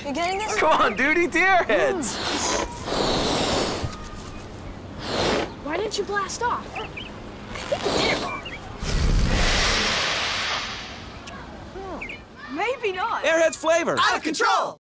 You getting this? Come on, dude, eat the Airheads. Why didn't you blast off? I think you did it wrong. Maybe not. Airheads flavor. Out of control!